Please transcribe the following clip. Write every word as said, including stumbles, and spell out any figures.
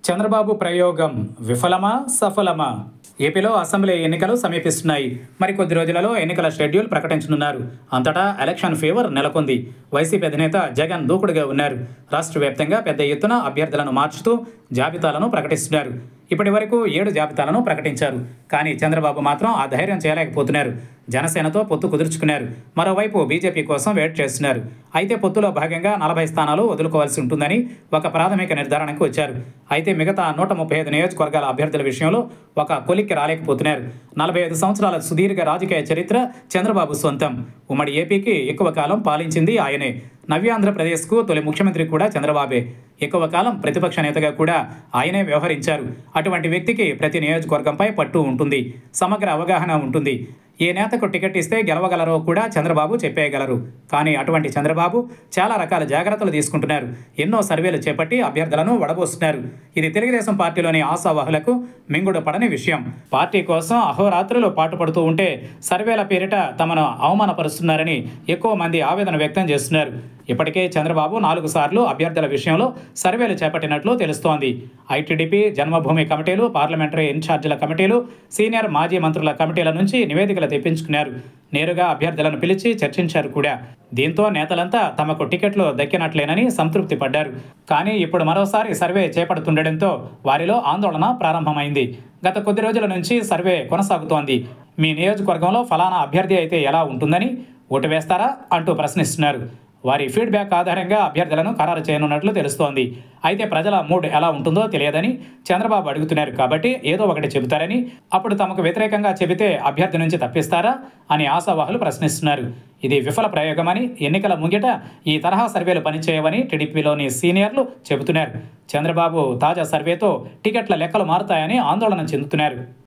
చంద్రబాబు ప్రయోగం విఫలమా సఫలమా? ఏపీలో అసెంబ్లీ ఎన్నికలు సమీపిస్తున్నాయి. మరికొద్ది రోజులలో ఎన్నికల షెడ్యూల్ ప్రకటించనున్నారు. అంతటా ఎలక్షన్ ఫీవర్ నెలకొంది. వైసీపీ అధినేత జగన్ దూకుడుగా ఉన్నారు. రాష్ట్ర వ్యాప్తంగా పెద్ద ఎత్తున అభ్యర్థులను మార్చుతూ జాబితాలను ప్రకటిస్తున్నారు. ఇప్పటి వరకు ఏడు జాబితాలను ప్రకటించారు. కానీ చంద్రబాబు మాత్రం ఆ ధైర్యం చేయలేకపోతున్నారు. జనసేనతో పొత్తు కుదుర్చుకున్నారు. మరోవైపు బీజేపీ కోసం వెయిట్ చేస్తున్నారు. అయితే పొత్తులో భాగంగా నలభై స్థానాలు వదులుకోవాల్సి ఉంటుందని ఒక ప్రాథమిక నిర్ధారణకు వచ్చారు. అయితే మిగతా నూట ముప్పై ఐదు నియోజకవర్గాల అభ్యర్థుల విషయంలో ఒక కొలిక్కి రాలేకపోతున్నారు. నలభై ఐదు సంవత్సరాల సుదీర్ఘ రాజకీయ చరిత్ర చంద్రబాబు సొంతం. ఉమ్మడి ఏపీకి ఎక్కువ కాలం పాలించింది ఆయనే. నవ్యాంధ్రప్రదేశ్కు తొలి ముఖ్యమంత్రి కూడా చంద్రబాబే. ఎక్కువ కాలం ప్రతిపక్ష నేతగా కూడా ఆయనే వ్యవహరించారు. అటువంటి వ్యక్తికి ప్రతి నియోజకవర్గంపై పట్టు ఉంటుంది, సమగ్ర అవగాహన ఉంటుంది. ఏ నేతకు టికెట్ ఇస్తే గెలవగలరో కూడా చంద్రబాబు చెప్పేయగలరు. కానీ అటువంటి చంద్రబాబు చాలా రకాల జాగ్రత్తలు తీసుకుంటున్నారు. ఎన్నో సర్వేలు చేపట్టి అభ్యర్థులను వడబోస్తున్నారు. ఇది తెలుగుదేశం పార్టీలోని ఆశావాహులకు మింగుడు పడని విషయం. పార్టీ కోసం అహోరాత్రులు పాటుపడుతూ ఉంటే సర్వేల పేరిట తమను అవమానపరుస్తున్నారని ఎక్కువ మంది ఆవేదన వ్యక్తం చేస్తున్నారు. ఇప్పటికే చంద్రబాబు నాలుగు సార్లు అభ్యర్థుల విషయంలో సర్వేలు చేపట్టినట్లు తెలుస్తోంది. ఐటీడీపీ, జన్మభూమి కమిటీలు, పార్లమెంటరీ ఇన్ఛార్జీల కమిటీలు, సీనియర్ మాజీ మంత్రుల కమిటీల నుంచి నివేదికలు తెప్పించుకున్నారు. నేరుగా అభ్యర్థులను పిలిచి చర్చించారు కూడా. దీంతో నేతలంతా తమకు టికెట్లు దక్కినట్లేనని సంతృప్తి పడ్డారు. కానీ ఇప్పుడు మరోసారి సర్వే చేపడుతుండటంతో వారిలో ఆందోళన ప్రారంభమైంది. గత కొద్ది రోజుల నుంచి సర్వే కొనసాగుతోంది. మీ నియోజకవర్గంలో ఫలానా అభ్యర్థి అయితే ఎలా ఉంటుందని ఓటు వేస్తారా అంటూ ప్రశ్నిస్తున్నారు. వారి ఫీడ్బ్యాక్ ఆధారంగా అభ్యర్థులను ఖరారు చేయనున్నట్లు తెలుస్తోంది. అయితే ప్రజల మూడ్ ఎలా ఉంటుందో తెలియదని చంద్రబాబు అడుగుతున్నారు. కాబట్టి ఏదో ఒకటి చెబుతారని, అప్పుడు తమకు వ్యతిరేకంగా చెబితే అభ్యర్థి నుంచి తప్పిస్తారా అని ఆశావాహులు ప్రశ్నిస్తున్నారు. ఇది విఫల ప్రయోగమని, ఎన్నికల ముంగిట ఈ తరహా సర్వేలు పనిచేయవని టీడీపీలోని సీనియర్లు చెబుతున్నారు. చంద్రబాబు తాజా సర్వేతో టికెట్ల లెక్కలు మారుతాయని ఆందోళన చెందుతున్నారు.